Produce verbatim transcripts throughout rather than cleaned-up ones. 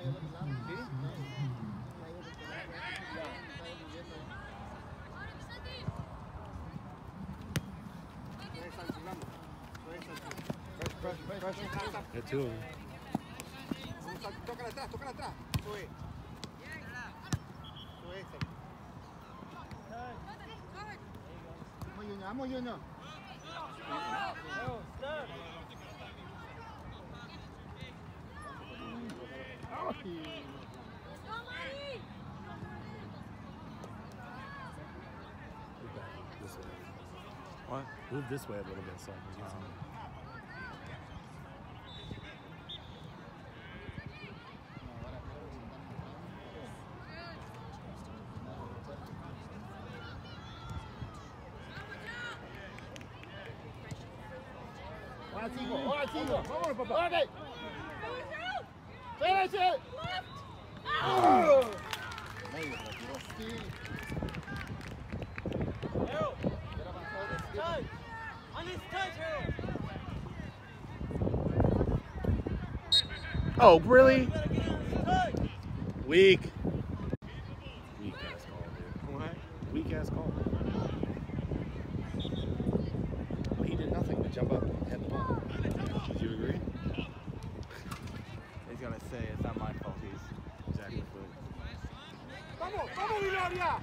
Yeah, two of them. Tócala atrás, tócala atrás. Sube. Sube. Vamos, Junior, vamos, Junior. This way. What? Move this way a little bit so I can get some. Ahora cinco, ahora cinco. Vámonos, papá. Ok. ¡Espérense! Medio, retiró. Sí. Oh, really? Weak. Weak ass call, dude. What? Weak ass call. Well, he did nothing to jump up and hit the ball. Did you agree? He's gonna say it's not my fault. He's Exactly. Vamos, vamos, Viloria.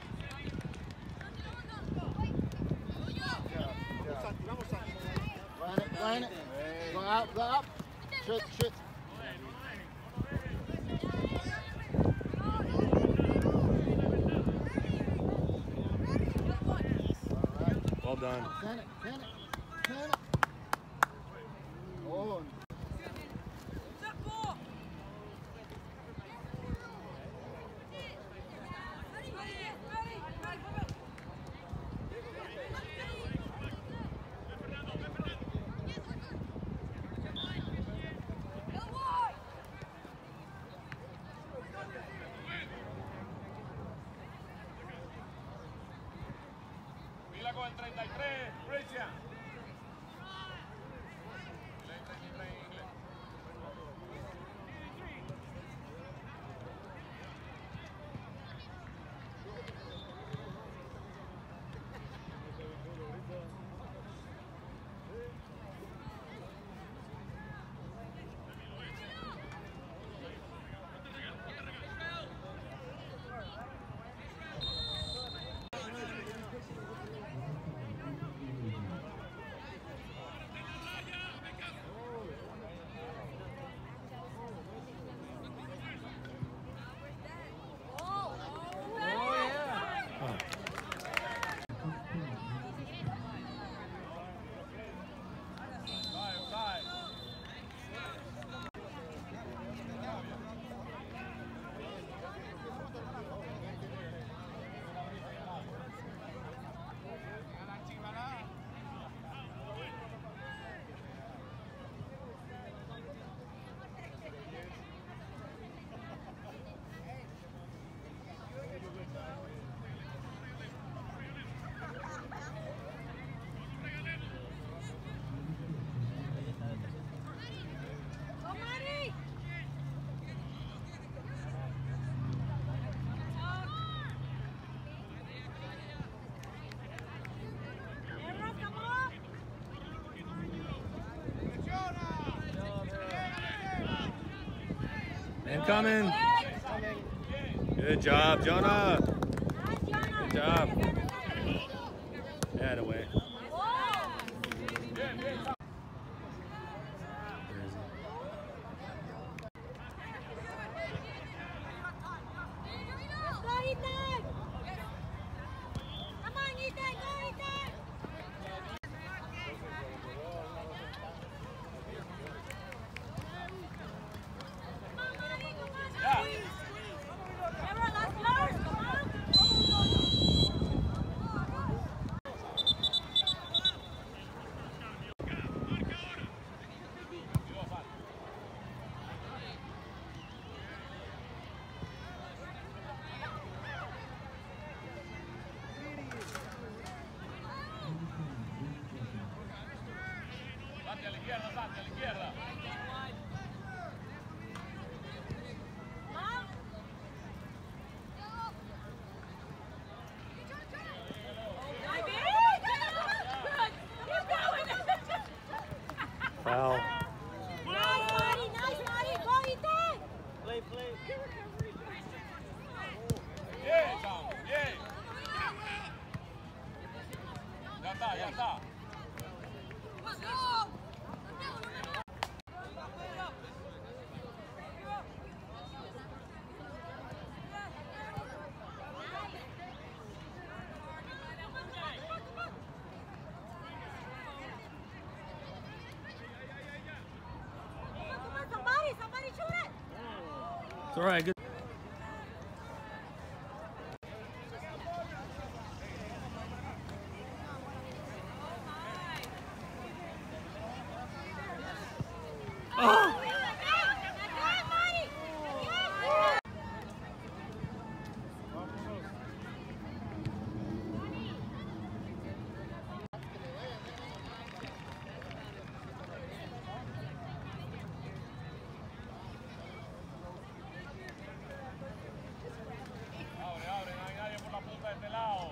Vamos, Santi. Run it, run it. Go out, go up. Shoot, shoot. Well done. Send it, send it, send it. Oh. Con el treinta y tres, Christian. Incoming. Good job, Jonah. Good job. That away. all right. Good. Oh! Abre, abre, no hay nadie por la punta de este lado.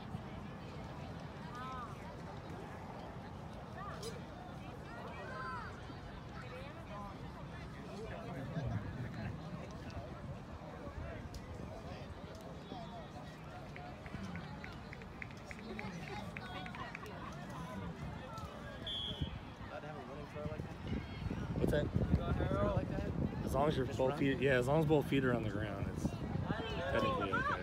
What's that? As long as your both feet, yeah, as long as both feet are on the ground, it's technically okay.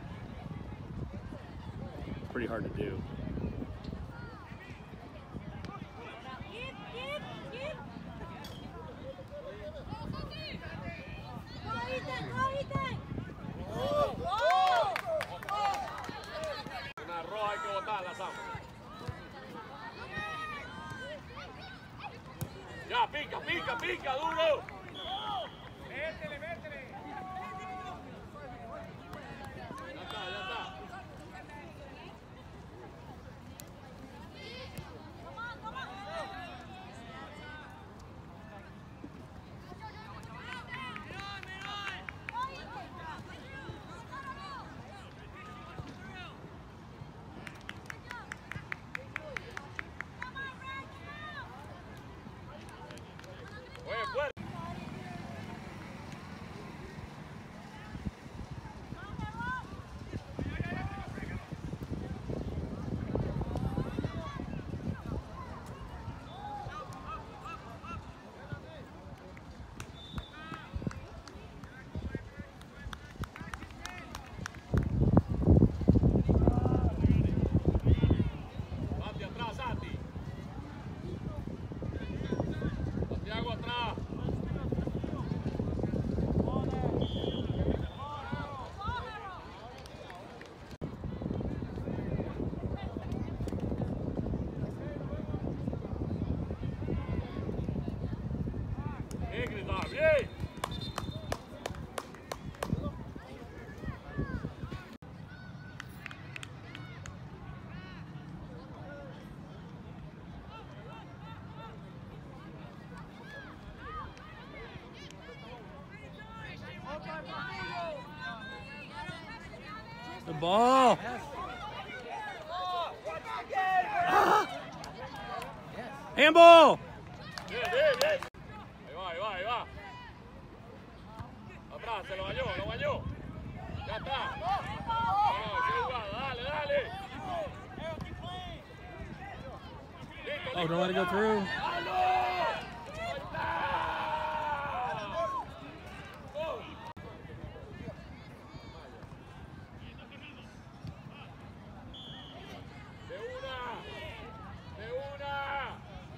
It's pretty hard to do. Una roja hay que botarla, Sam. Ya, pica, pica, pica, duro. Métele, métele. Ya está, ya está. Oye, fuerte. Santi atrás, Santi. Santiago atrás. Bien, Cristal, bien. The ball. Ah. Handball. Bien, bien, bien. Ahí va, ahí va, ahí va. Atrás, se lo bañó, lo bañó. Ya está. Vamos, sigue jugando, dale, dale. Listo, Oh, don't let it go through. ¡Dalo! Ahí está. Oh. De una, de una.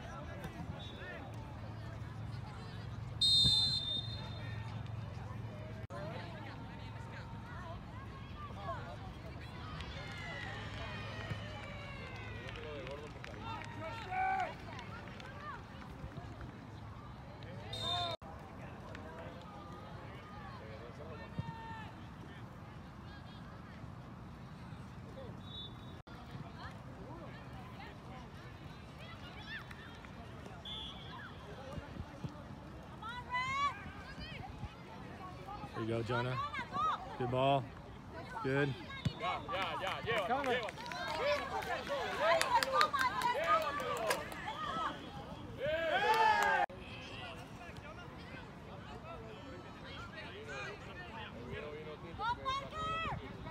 There you go, Jonah. Good ball. Good. Ya, ya, ya, llévatelo, llévatelo. Llévatelo, llévatelo. Llévatelo. Bien. Vino, vino, Tito, que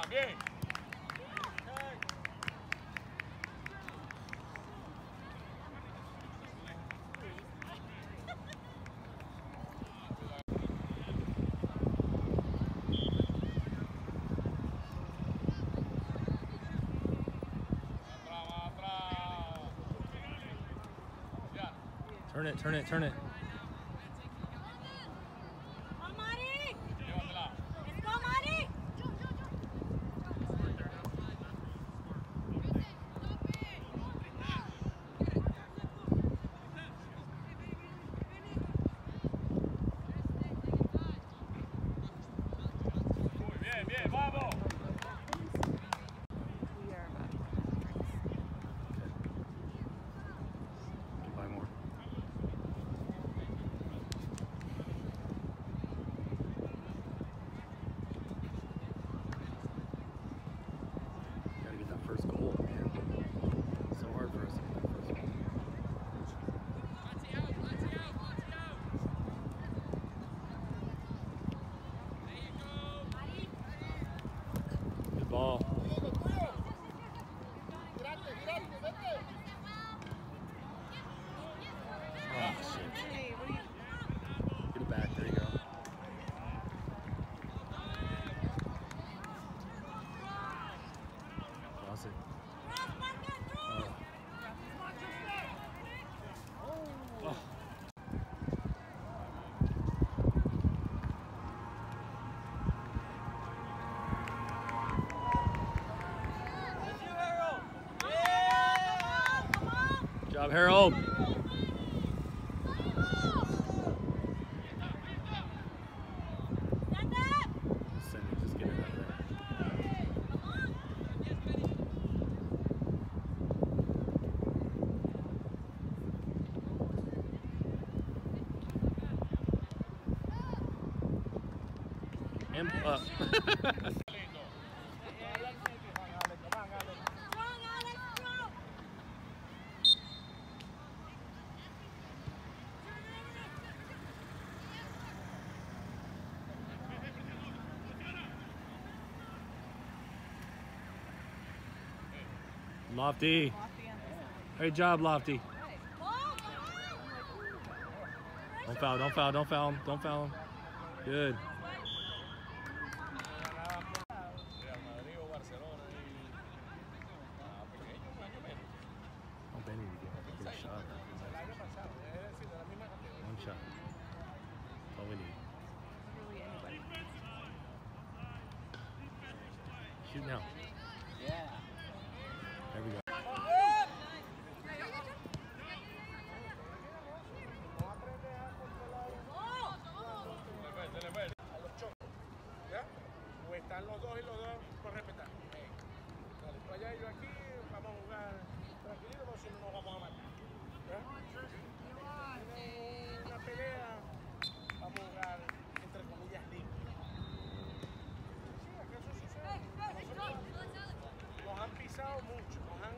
bien. Turn it, turn it, turn it. Bien, bien, vamos. Buy more. Gotta get that first goal, man. So hard for us to get that first goal. Good ball. Oh, shit. Get it back. There you go. Lost it. Oh. Oh. Good job, Harold. Send it, just get it out of there. And up. Lofty. Great job, Lofty. Don't foul, don't foul, don't foul him, don't foul him. Good. Oh, Benny to get like a good shot. One shot. That's all we need. Shoot now. Yeah. There we go. O están los dos y los dos por respetar. Dale, tú allá y yo aquí, vamos a jugar tranquilito, porque si no nos vamos a matar. En una pelea, vamos a jugar entre comillas limpio. Sí, acaso sucede. Nosotros nos han pisado mucho, nos han...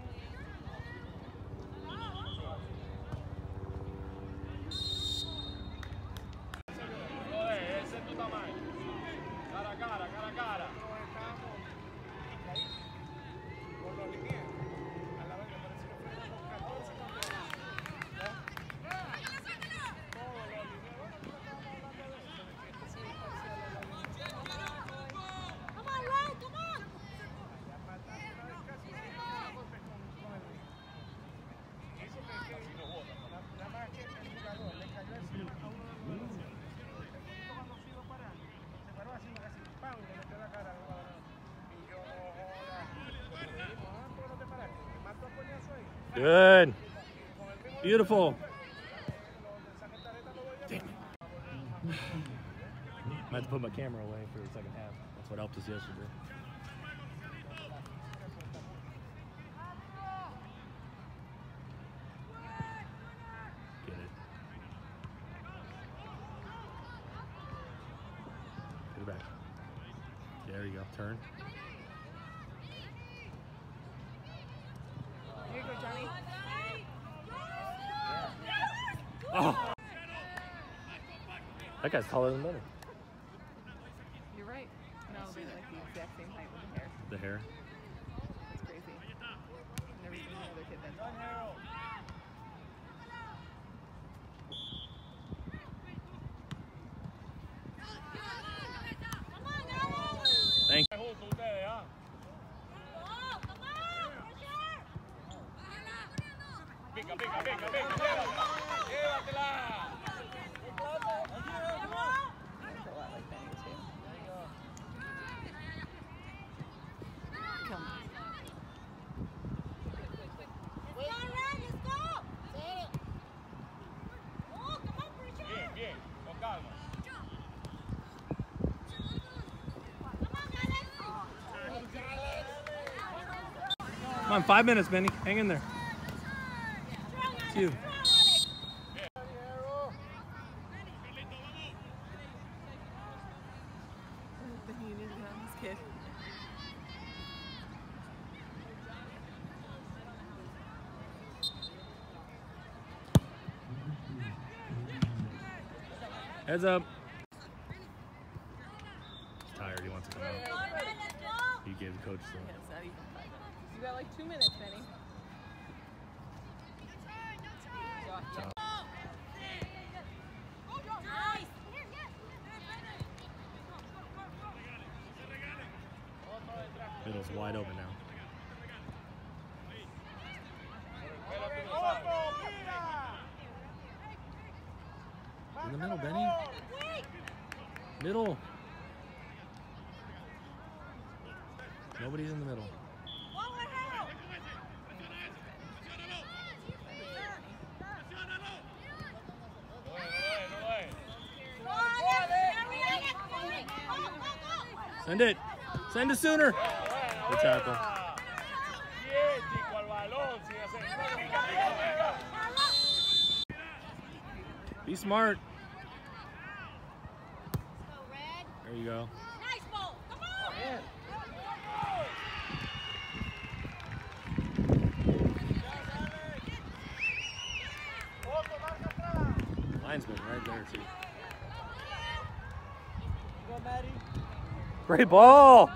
Ese es tu tamaño. Cara a cara, cara a cara. Por los linieros. A la vez me parece que fueron catorce campeones. Todos los linieros. Estábamos hablando de eso. De que esto es parcial a la linieros. Come on, Ray, come on. Ya mataron una vez casi cinco golpes con, con el lienio. Eso que es que nada más que el jugador le cayó encima a uno de los jugadores. Cuando se iba parando, se paró así, casi ¡pam! Le metió la cara al jugador. Y yo, joda, le dijimos, ah, ¿por qué no te paraste? Me mato a coñazo ahí. Good. Beautiful. Damn it. I had to put my camera away for the second half. That's what helped us yesterday. Get it. Get it back. There you go. Turn. Here you go, Johnny. Oh. That guy's taller than Benny. You're right. No, they're like the exact same height with the hair. The hair. It's crazy. I've never seen another kid that tall. Thank you. Pica, pica, pica, pica, llévatela. Looks a lot like Benny too. Come on. Bien, bien, con calma. Come on, five minutes, Benny. Hang in there. It's you. Benny, you need to get on this kid. Heads up. He's tired. He wants to come out. He gave the coach some. Yeah, it's not even five minutes. You got like two minutes, Benny. Job. Middle's wide open now. In the middle, Benny. Middle. Nobody's in the middle. Send it. Send it sooner. Good tackle. Be smart. There you go. Nice ball. Come on. Linesman right there too. Great ball.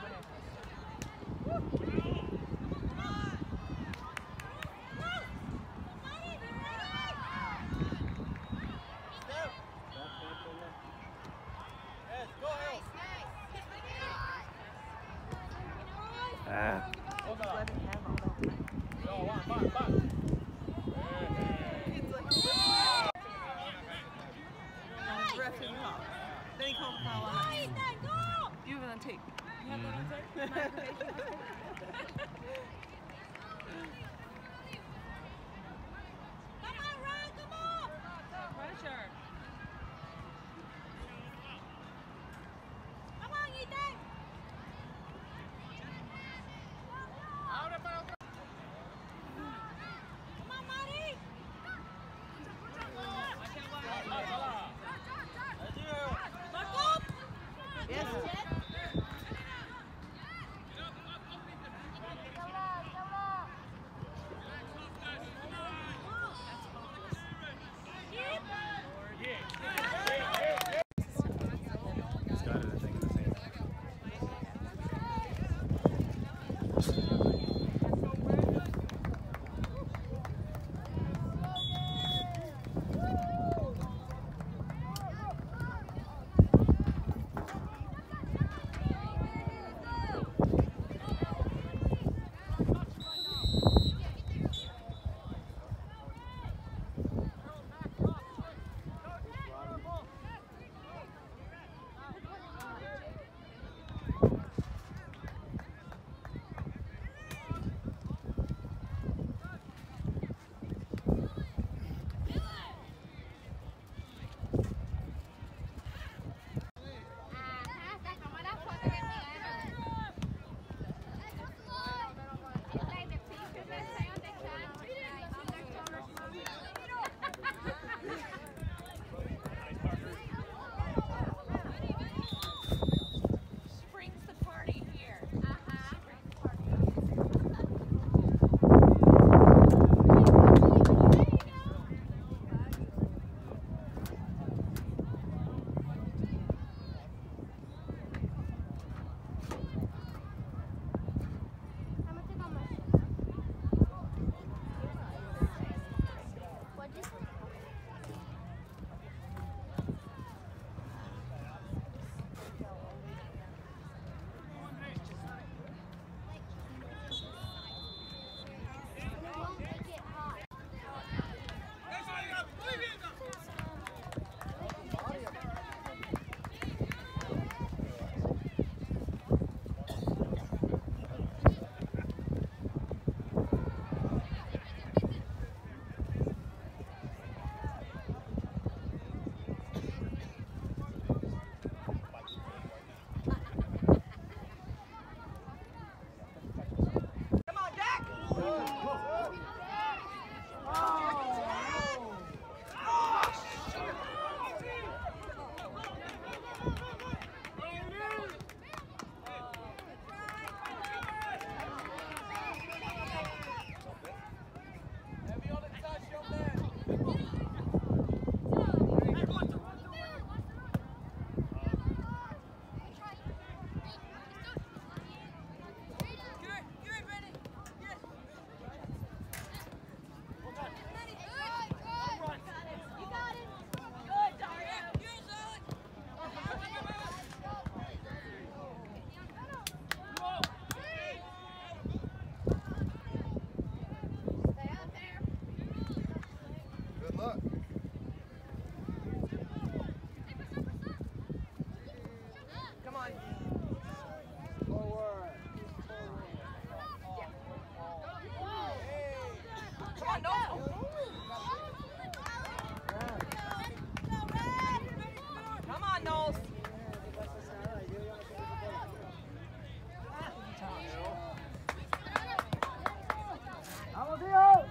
Ah. Just let him have all that time. It's like, the ref didn't call. Then he called a foul on us. You have it on tape. You have that on tape? Pressure. Yes. He's got it, I think, in his hand. on, no. Come on, Knowles. Vamos, tío.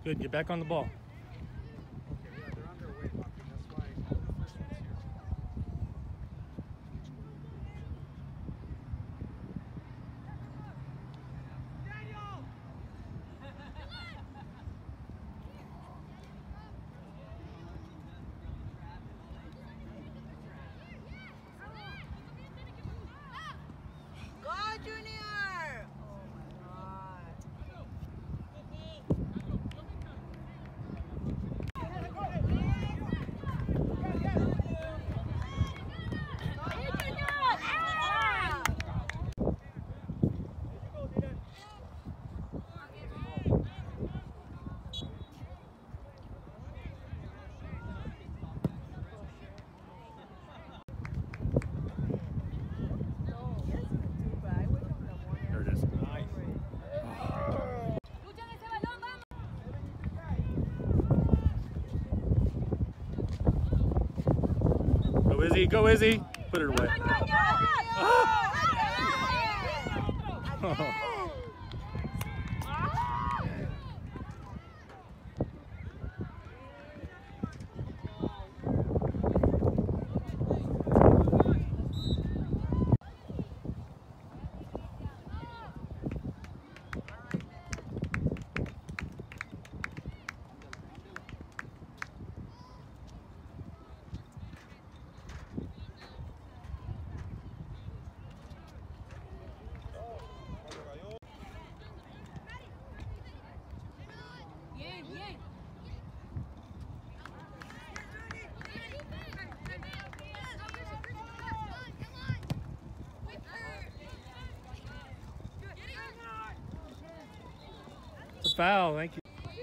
Good, get back on the ball. Okay, yeah, they're underweight, Bucky. That's why all the first one's here. Go, Junior! Oh my god. There it is. Go Izzy, go Izzy. Put it away. It's a foul, thank you.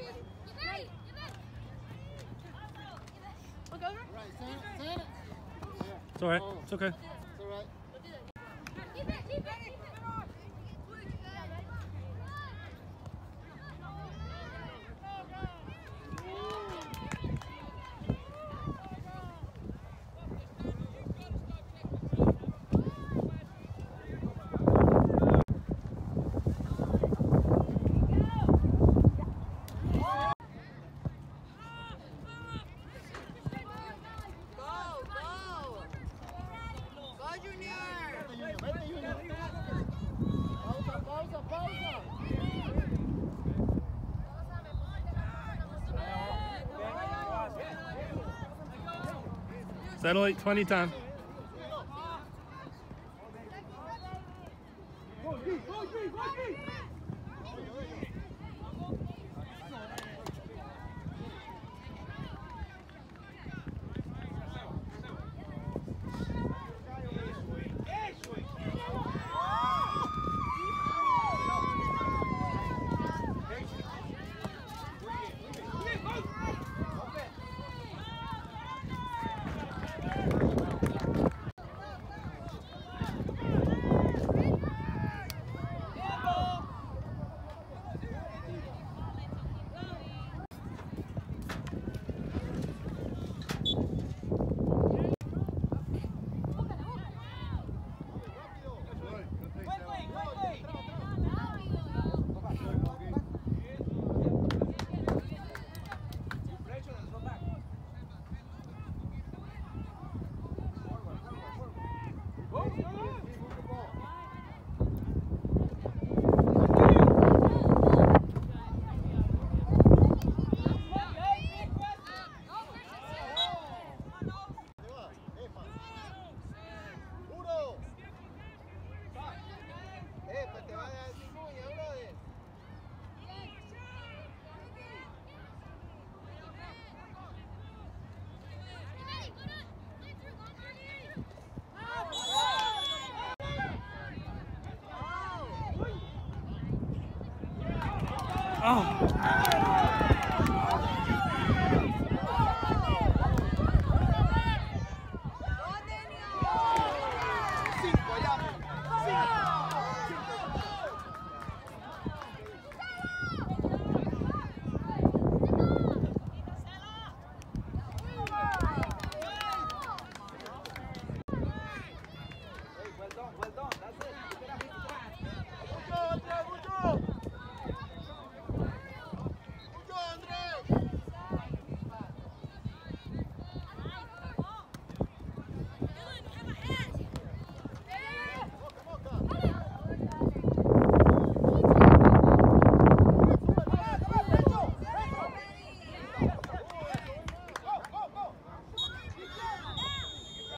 Right, stand it, stand it. It's all right, it's okay. It's all right. Go, go! Go, Junior! Vete, Junior. Pausa, pausa, pausa. Settle it, twenty time. Oh.